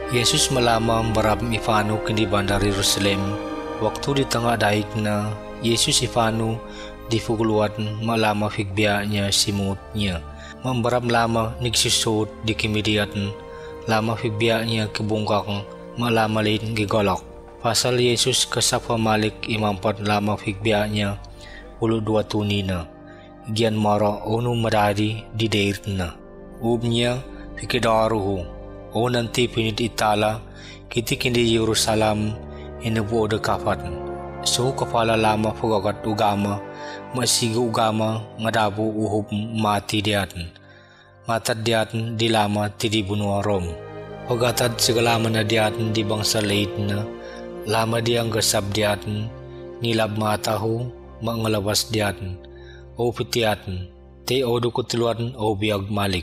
Yesus malamang barab ifano kini bandar Yerusalem. Waktu di tengah daik na Yesus ifano di fuguluan malama figbia niya simut niya. Mambarab lama nagsusot di kimediatan lama figbia niya kebungkang malama lain gigolok. Pasal Yesus kasap malik imampat lama figbia niya 22 tunina. Gian mara ono madari di dair na. Niya fikidaruhu. O nanti pinit itala kiti kindi Yerusalem inabu de kafat. So kafala lama fugagat ugama masigo ugama ngadabu uhub mati diatan. Matad diatan di lama tidi bunua Rom. Pagatad segala na diatan di bangsa laid na lama diang gasab diatan nilab matahu mangalabas diatan. O pitiatan te o dukutuluan o biag malik.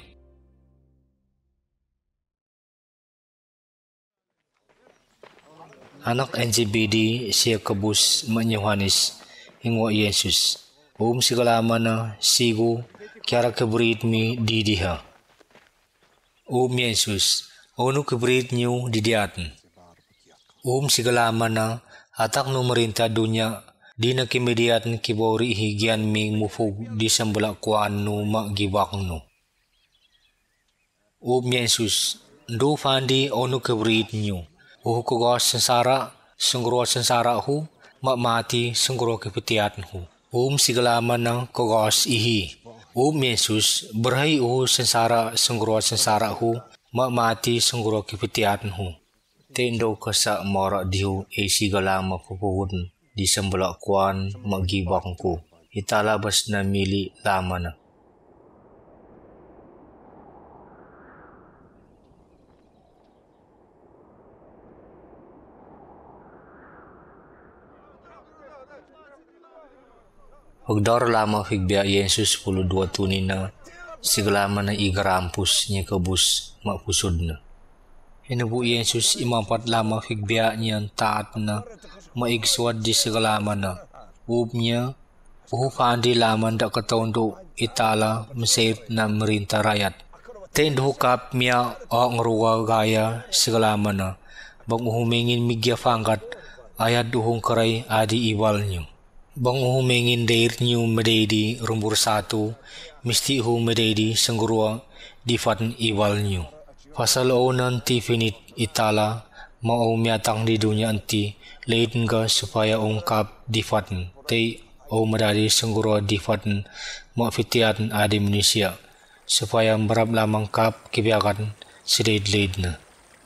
Anak NGBD siya kabus man Yohanes hingwa Yesus. Sigalaman na sigo kiara kabrit mi didiha. Yesus, ono kabrit niyo didiatan. Sigalaman na atak no marinta dunya di na kimediatan kibori higyan mi mufog di sambala kuan no magibak no. Yesus, do fandi ono kabrit niyo. Kugos sensara, sungguh sensara hu, mati sungguh kepetiatan hu. Sigalaman ng kugos ihi. Yesus, berhai sensara sungguh sensara hu, mati sungguh kepetiatan hu. Tendo kasa mara dihu sigalama pupugod di sambala kuan magibang ko. Italabas na mili lama na. Hagdar lama figbia Yesus 22 tunina sigalaman na igarampus niya kabus mapusod na. Hinabu Yesus imampat lama figbia niyan taat na maigswad di sigalaman na. Niya puhupandi laman da katondo itala masayip na merinta rayat. Tendo hukap miya ang ruwa gaya sigalaman na. Bang humingin migya fangat ayat duhong karay adi iwal niyo. Bang humingin dair niyo mededi rumbur satu, misti mededi senggurua di fatan iwal niyo. Pasal o nanti finit itala, mau miatang di dunia anti, leidin ka supaya ungkap di fatan, tay o medadi senggurua di fatan, mafitiatan adi manusia, supaya merab lamang kap kibiakan sileid-leid na.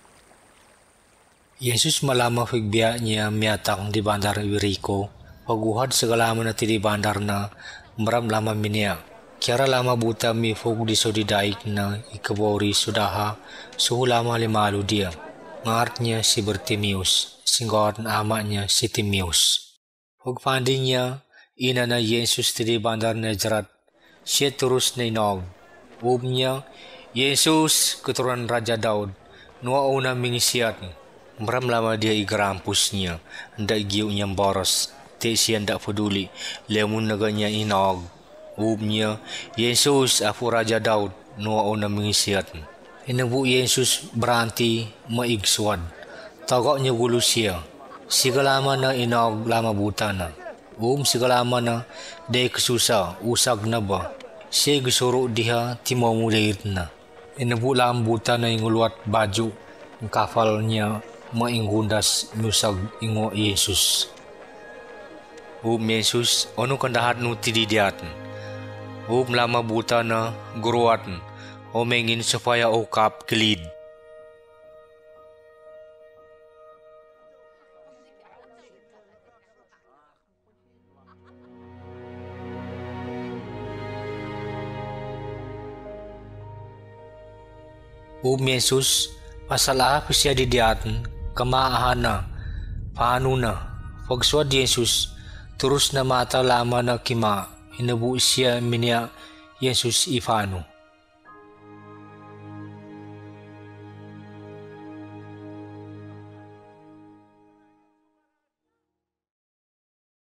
Yesus malama figbiya niya miatang di bandar Jericho. Paguhad segalaman na tidi bandar na maram lama minia. Kiara lama buta mi fog di sodidaik na ikabori sudaha suhu lama limalu dia. Ngart niya si Bartimeus, singgot na ama niya si Timeus. Pagpandi niya, ina na Yesus tidi bandar na jarat. Siya turus na inog. Niya, Yesus keturunan Raja Daud, nuwa una mingisiyat. Maram lama dia igarampus niya, anda igiyo niyang boros. Te siya ndak peduli, lemun naganya inog. Niya, Yesus afu Raja Daud, nuwa una mengisiat. Inabu Yesus beranti maigswad. Tagak niya gulo siya. Sigalama na inog lama buta na. Sigalama na day kasusa, usag na ba. Siya gusuro diha timaw mulayit na. Inabu lam buta na ingulwat baju. Ang kafal niya maingundas nusag ingo Yesus. Yesus, ano kandahat no tididiatan? Lama buta na guruatan, mengin supaya kap kilid. Yesus, pasala siya didiatan, kamaahan na, paano na, pagswad Yesus, terus na mata lama na kima, inabu siya minia Yesus ifano.